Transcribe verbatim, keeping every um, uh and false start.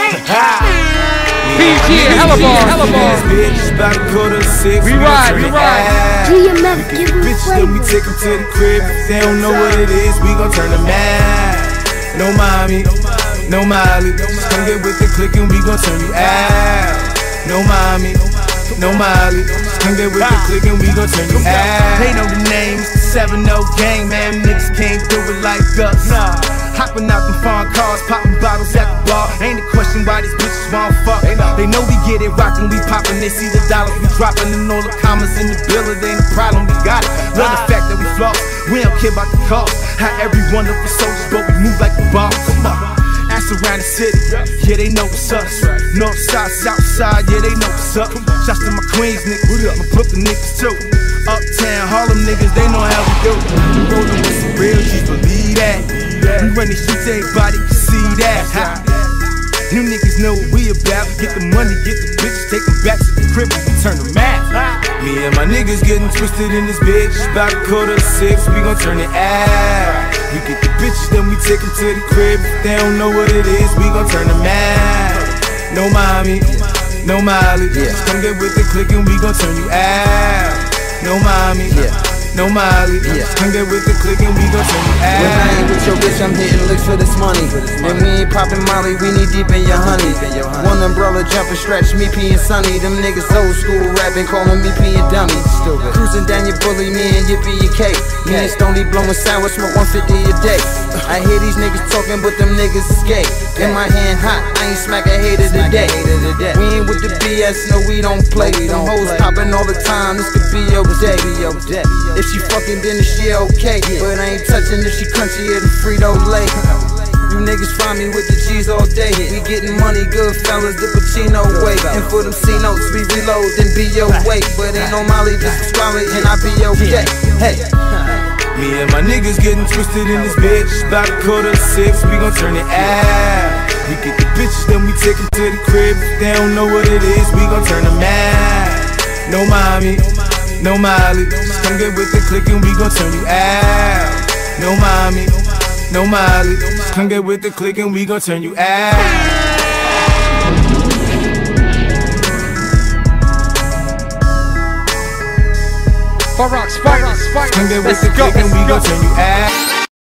P G and Hella Bar. We ride, we ride. G M F, give them bitches, then we take them to the crib. If they don't know what it is, we gon' turn them mad. No mommy, no Molly. Just come get with the click and we gon' turn you out. No mommy, no Molly. Just come get with the click and we gon' turn you out. They know the names, seven oh gang, man. Niggas can't do it like us. Hopping out them foreign cars, popping bottles at the bar. Ain't a question why these bitches won't fuck. They know we get it rockin', we poppin'. They see the dollars we droppin', and all the commas in the bill. It ain't a problem, we got it. Love the fact that we floss, we don't care about the cost. How every one of us soldiers, but we move like the boss. Ask around the city, yeah, they know what's up. North side, south side, yeah, they know what's up. Shouts to my Queens niggas, my Brooklyn niggas too. Uptown, Harlem niggas, they know how we do. We rollin' with some real G's, believe that. We run the streets, everybody can see that. You niggas know what we about. Get the money, get the bitches, take them back to the crib and we turn them out. Me and my niggas getting twisted in this bitch. About a quarter to six, we gon' turn it out. We get the bitches, then we take them to the crib. If they don't know what it is, we gon' turn them out. No mommy, no Molly. Just come get with the click and we gon' turn you out. No mommy, no Molly. Just come get with the click and we gon' turn you out. When I ain't with your bitch, I'm hitting licks for this money. And we ain't popping Molly, we need deep in your honey. One umbrella jumping, stretch me, P and Sunny. Them niggas old school rapping, calling me P and Dummy. Cruising down your bully, me and Yippee and K. Me and Stoney blowing sour, smoke one fifty a day. I hear these niggas talking, but them niggas is gay. In my hand hot, I ain't smack a hater today. We ain't with the B S, no we don't play. Them hoes popping all the time, this could be your day. If she fucking, then she okay. But I ain't touching if she crunchy or the Frito-Lay. You niggas find me with the G's all day. We getting money, good fellas, the Pacino way. And for them C notes, we reload, then be your way. But ain't no Molly, just swallow it, and I be okay. Hey. Me and my niggas getting twisted in this bitch. About a quarter to six, we gon' turn it out. We get the bitches, then we take them to the crib. If they don't know what it is, we gon' turn them out. No mommy, no Molly. Just come get with the click and we gon' turn you out. No mommy, no Molly. Just come get with the click and we gon' turn you out. Far Rock, Spiders, Spiders. Come get with the click and we gon' turn you out.